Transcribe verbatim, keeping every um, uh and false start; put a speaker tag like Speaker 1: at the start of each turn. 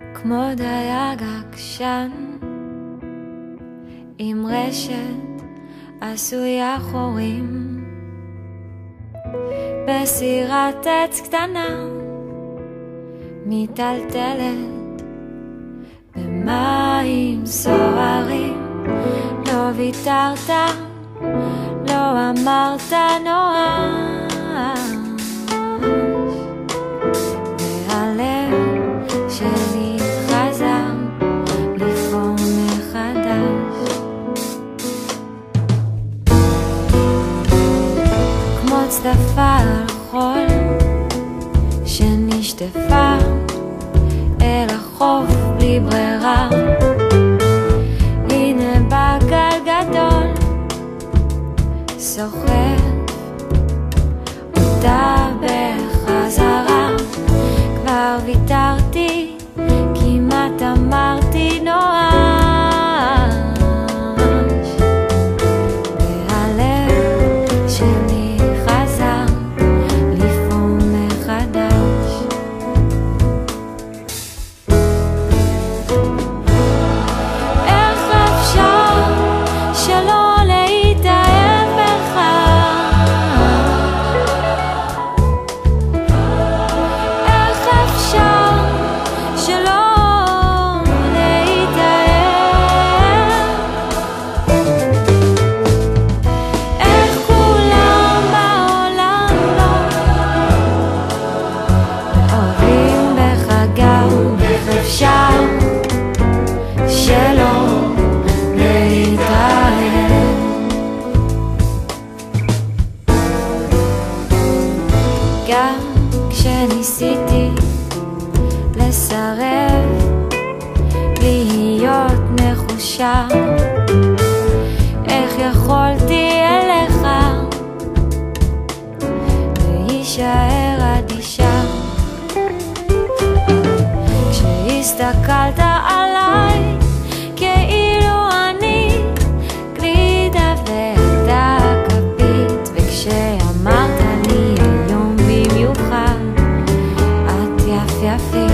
Speaker 1: כמו דייג עקשן עם רשת עשויה חורים, בסירת עץ קטנה מיטלטלת במים סוערים. לא ויתרת, לא אמרת נואש, והלב שלי חזר לפעום מחדש. כמו צדפה על חול שנשטפה אל החוף בלי ברירה, הנה בא גל גדול סוחף אותה בחזרה. כבר ויתרתי, כמעט אמרתי נואש, והלב שלי חזר לפעום מחדש. איך אפשר שלא להתאהב בך? איך אפשר שלא גם כשניסיתי לסרב להיות נחושה, איך יכולתי אליך להישאר אדישה? כשהסתכלת עליי כאילו אני גלידה ואתה כפית, וכשאמרת לי היום במיוחד את יפייפית,